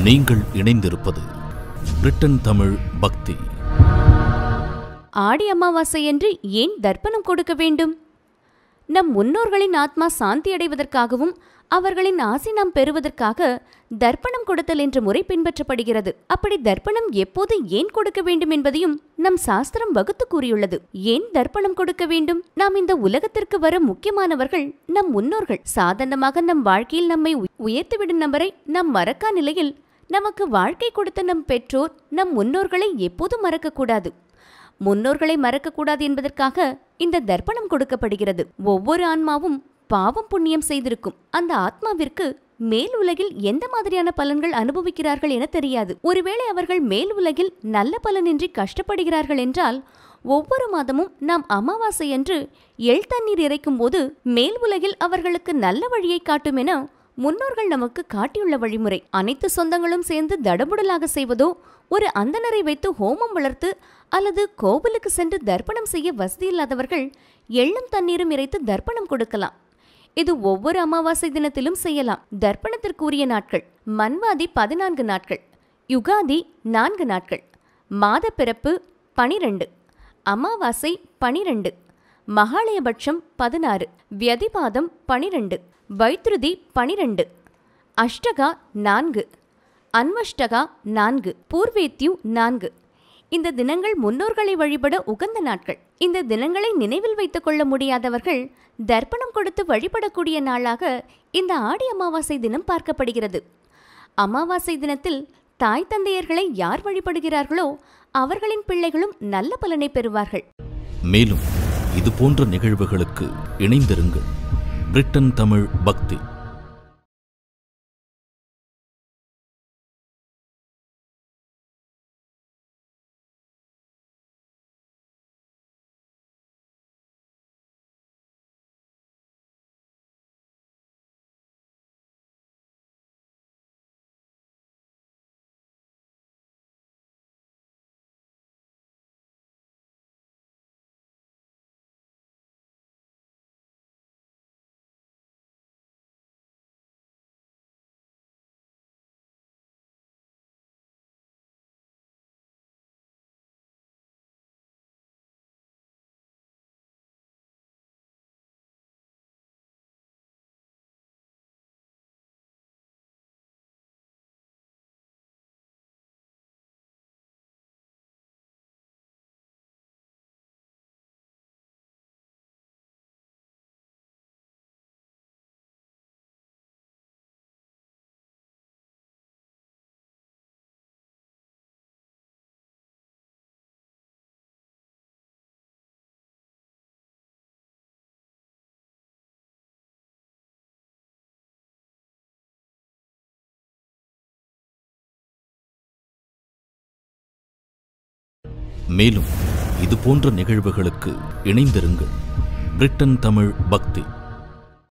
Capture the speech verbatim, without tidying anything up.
நீங்கள் இணைந்திருப்பது பிரிட்டன் தமிழ் பக்தி. ஆடி அமாவாசை என்று ஏன் தர்ப்பணம் கொடுக்க வேண்டும்? நம் முன்னோர்களின் ஆத்மா சாந்தி அடைவதற்காகவும் அவர்களின் ஆசி நாம் பெறுவதற்காக தர்ப்பணம் கொடுத்தல் என்ற முறை பின்பற்றப்படுகிறது. அப்படி தர்ப்பணம் எப்போது ஏன் கொடுக்க வேண்டும் என்பதையும் நம் சாஸ்திரம் வகுத்து கூறியுள்ளது. ஏன் தர்ப்பணம் கொடுக்க வேண்டும்? நாம் இந்த உலகத்திற்கு வர முக்கியமானவர்கள் நம் முன்னோர்கள். சாதாரணமாக நம் வாழ்க்கையில் நம்மை உயர்த்திவிடும் நபரை நாம் மறக்கா நிலையில் நமக்கு வாழ்க்கை கொடுத்த நம் பெற்றோர் நம் முன்னோர்களை எப்போதும் மறக்கக்கூடாது. முன்னோர்களை மறக்கக்கூடாது என்பதற்காக இந்த தர்ப்பணம் கொடுக்கப்படுகிறது. ஒவ்வொரு ஆன்மாவும் பாவம் புண்ணியம் செய்திருக்கும். அந்த ஆத்மாவிற்கு மேல் உலகில் எந்த மாதிரியான பலன்கள் அனுபவிக்கிறார்கள் என தெரியாது. ஒருவேளை அவர்கள் மேல் உலகில் நல்ல பலனின்றி கஷ்டப்படுகிறார்கள் என்றால் ஒவ்வொரு மாதமும் நாம் அமாவாசை அன்று எள் தண்ணீர் இறைக்கும் போது மேல் உலகில் அவர்களுக்கு நல்ல வழியை காட்டும் என முன்னோர்கள் நமக்கு காட்டியுள்ள வழிமுறை. அனைத்து சொந்தங்களும் சேர்ந்து தடபுடலாக செய்வதோ, ஒரு அந்தனரை வைத்து ஹோமம் வளர்த்து அல்லது கோவிலுக்கு சென்று தர்ப்பணம் செய்ய வசதி இல்லாதவர்கள் எள்ளும் தண்ணீரும் இறைத்து தர்ப்பணம் கொடுக்கலாம். இது ஒவ்வொரு அமாவாசை தினத்திலும் செய்யலாம். தர்ப்பணத்திற்குரிய நாட்கள்: மன்வாதி பதினான்கு நாட்கள், யுகாதி நான்கு நாட்கள், மாத பிறப்பு பனிரெண்டு, அமாவாசை பனிரெண்டு, மகாலயபட்சம் பதினாறு, வியதிபாதம் பனிரெண்டு, வைத்ருதி பனிரெண்டு, அஷ்டகா நான்கு, அன்வஷ்டகா நான்கு, பூர்வேத்யு நான்கு. இந்த தினங்கள் முன்னோர்களை வழிபட உகந்த நாட்கள். இந்த தினங்களை நினைவில் வைத்துக் கொள்ள முடியாதவர்கள் தர்ப்பணம் கொடுத்து வழிபடக்கூடிய நாளாக இந்த ஆடி அமாவாசை தினம் பார்க்கப்படுகிறது. அமாவாசை தினத்தில் தாய் தந்தையர்களை யார் வழிபடுகிறார்களோ அவர்களின் பிள்ளைகளும் நல்ல பலனை பெறுவார்கள். மேலும் இது போன்ற நிகழ்வுகளுக்கு இணைந்திருங்கள். பிரிட்டன் தமிழ் பக்தி. மேலும் இது போன்ற நிகழ்வுகளுக்கு இணைந்திருங்கள். பிரிட்டன் தமிழ் பக்தி.